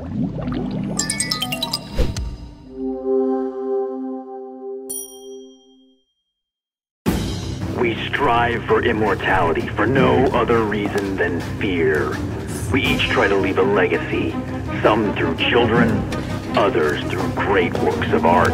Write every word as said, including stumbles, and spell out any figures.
We strive for immortality for no other reason than fear. We each try to leave a legacy, some through children, others through great works of art.